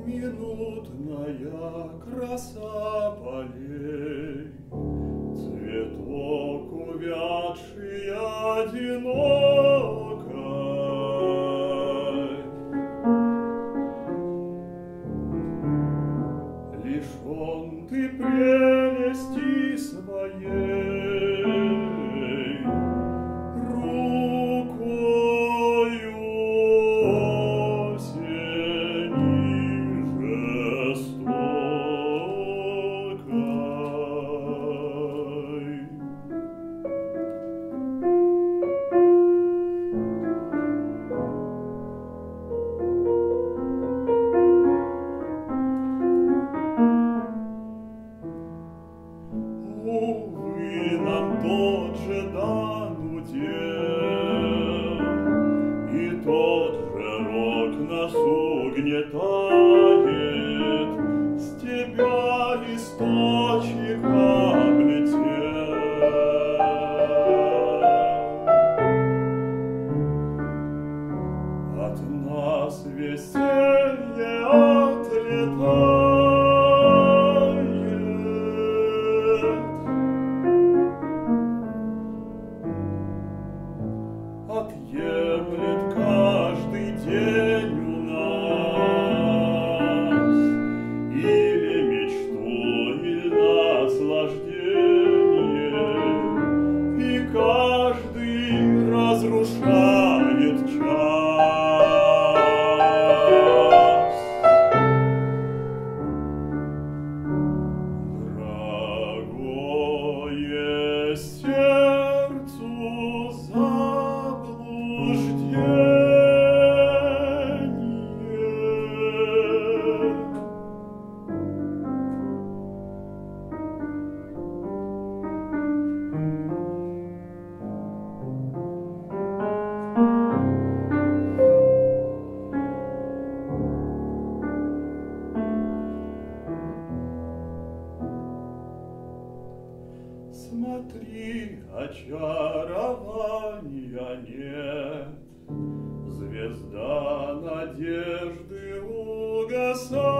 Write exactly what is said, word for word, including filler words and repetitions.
Минутная краса полей, цветок увядший одинокой, лишен ты прелести своей, рукою осени жестокой. Увы, нам тот же дан удел, и тот же рок нас угнетает, с тебя листочек облетел. От нас веселье отлетает, отъемлет каждый день у нас или мечту, или наслаждение, и каждый разрушает час. Дорогое сердцу смотри, очарования нет, звезда надежды угасает.